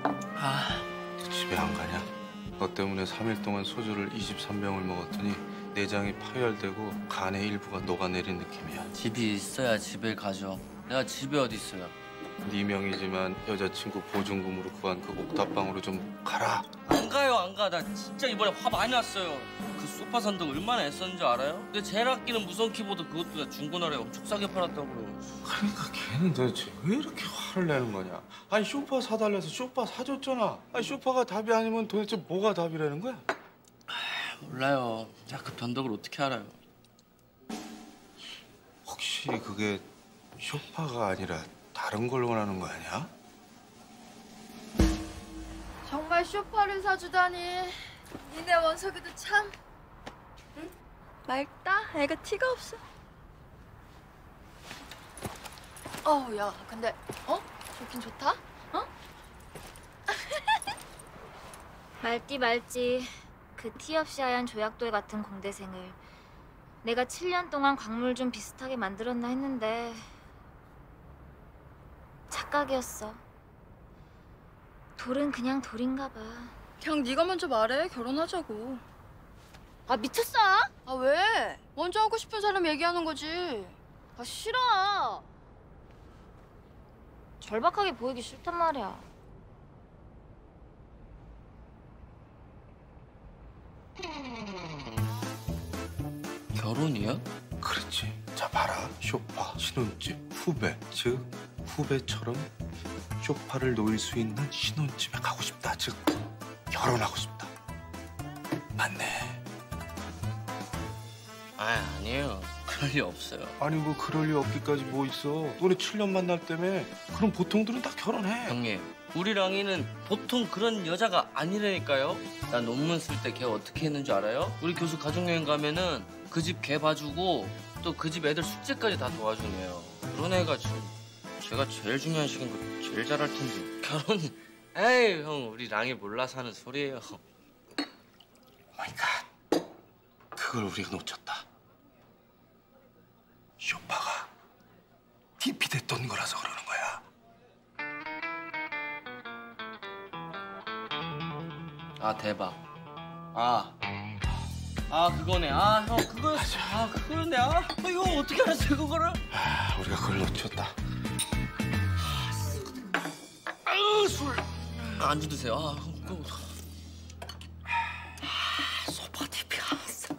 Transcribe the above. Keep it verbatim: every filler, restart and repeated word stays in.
아, 너 집에 안 가냐? 너 때문에 삼 일 동안 소주를 이십삼 병을 먹었더니 내장이 파열되고 간의 일부가 녹아내린 느낌이야. 집이 있어야 집에 가죠. 내가 집에 어디 있어요? 네 명이지만 여자친구 보증금으로 구한 그 옥탑방으로 좀 가라. 안 가요, 안 가. 나 진짜 이번에 화 많이 났어요. 그 소파 산다고 얼마나 애썼는지 알아요? 근데 제일 아끼는 무선 키보드 그것도 다 중고나라에 엄청 싸게 팔았다고요. 그러니까 걔는 도대체 왜 이렇게 화를 내는 거냐? 아니 소파 사달래서 소파 사줬잖아. 아니 소파가 답이 아니면 도대체 뭐가 답이라는 거야? 몰라요. 야, 그 변덕을 어떻게 알아요? 혹시 그게 소파가 아니라 다른 걸 원하는 거 아니야? 정말 쇼파를 사주다니. 니네 원석이도 참. 응? 맑다. 애가 티가 없어. 어우, 야, 근데 어? 좋긴 좋다? 어? 말띠 말지. 그 티 없이 하얀 조약돌 같은 공대생을 내가 칠 년 동안 광물 좀 비슷하게 만들었나 했는데 착각이었어. 돌은 그냥 돌인가 봐. 그냥 네가 먼저 말해. 결혼하자고. 아, 미쳤어? 아, 왜? 먼저 하고 싶은 사람 얘기하는 거지. 아, 싫어. 절박하게 보이기 싫단 말이야. 결혼이요? 그렇지. 자 봐라. 쇼파, 신혼집, 후배. 즉 후배처럼 쇼파를 놓일 수 있는 신혼집에 가고 싶다. 즉 결혼하고 싶다. 맞네. 아, 아니에요. 그럴 리 없어요. 아니 뭐 그럴 리 없기까지 뭐 있어. 너네 칠 년 만날 때문에 그럼 보통들은 다 결혼해. 형님, 우리 랑이는 보통 그런 여자가 아니라니까요. 나 논문 쓸 때 걔 어떻게 했는 줄 알아요? 우리 교수 가족여행 가면은 그 집 걔 봐주고 또 그 집 애들 숙제까지 다 도와준 애요. 그런 애가 지금 제가 제일 중요한 시기인 거 제일 잘할 텐데. 결혼, 에이 형, 우리 랑이 몰라서 하는 소리예요. 마이갓. 그걸 우리가 놓쳤다. 쇼파가 디피 됐던 거라서 그러는 거야. 아, 대박. 아, 아 그거네. 아, 형 그거였어. 아, 그거였네. 아, 어, 이거 어떻게 알았어요, 그거를? 아, 우리가 그걸 놓쳤다. 아유, 술. 아, 안주 드세요. 아, 형, 그거. 아, 소파 티피 알았어.